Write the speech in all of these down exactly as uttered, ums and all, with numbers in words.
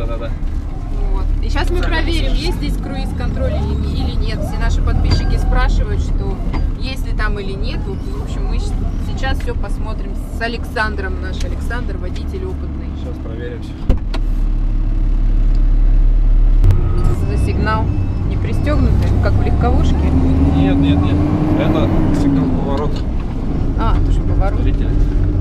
да, да. Вот. И сейчас мы проверим, есть здесь круиз-контроль или, или нет. Все наши подписчики спрашивают, что есть ли там или нет. В общем, мы сейчас все посмотрим с Александром. Наш Александр, водитель опытный. Сейчас проверим все. За сигнал не пристегнутый, как в легковушке? Нет, нет, нет. Это сигнал поворот. А, тоже поворот. Зрители.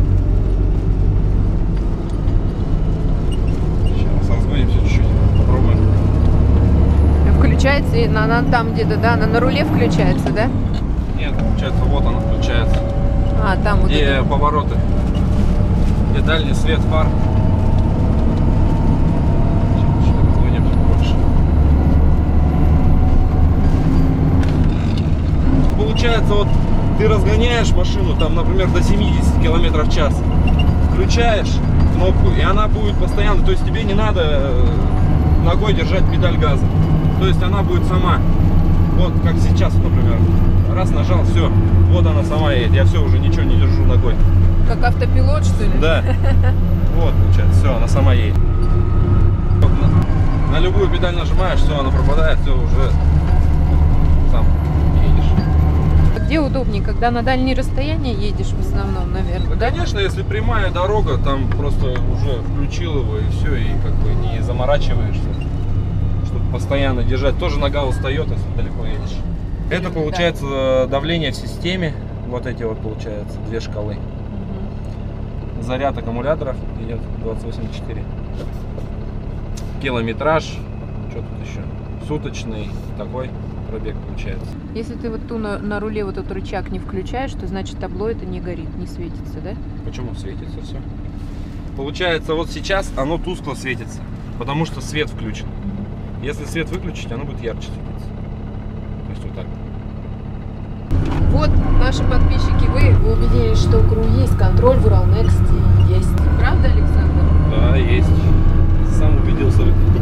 Сейчас разгонимся чуть-чуть, попробуем. Включается и на, на, там где-то, да? Она на руле включается, да? Нет, получается, вот она включается. А, там вот Где это. повороты. Где дальний свет фар. Сейчас разгонимся больше. Получается, вот ты разгоняешь машину, там, например, до семидесяти километров в час, включаешь кнопку, и она будет постоянно, то есть тебе не надо ногой держать педаль газа, то есть она будет сама, вот как сейчас, например, раз нажал, все, вот она сама едет, я все, уже ничего не держу ногой. Как автопилот, что ли? Да, вот, получается, все, она сама едет. Вот на, на любую педаль нажимаешь, все, она пропадает, все, уже сам едешь. Где удобнее, когда на дальние расстояния едешь в основном, наверное, Да, да? конечно, если прямая дорога, там просто уже включил его и все, и как бы не заморачиваешься, чтобы постоянно держать. Тоже нога устает, если далеко едешь. Это получается да. Давление в системе, вот эти вот получается две шкалы. Угу. Заряд аккумуляторов идет двадцать восемь четыре. Километраж, что тут еще? Суточный такой пробег получается. Если ты вот ту на, на руле вот этот рычаг не включаешь, то значит табло это не горит, не светится, да? Почему светится все? Получается, вот сейчас оно тускло светится, потому что свет включен. Если свет выключить, оно будет ярче светиться. То есть вот так. Вот наши подписчики, вы убедились, что круиз-контроль в Уралнексте есть. Правда, Александр? Да, есть. Сам убедился.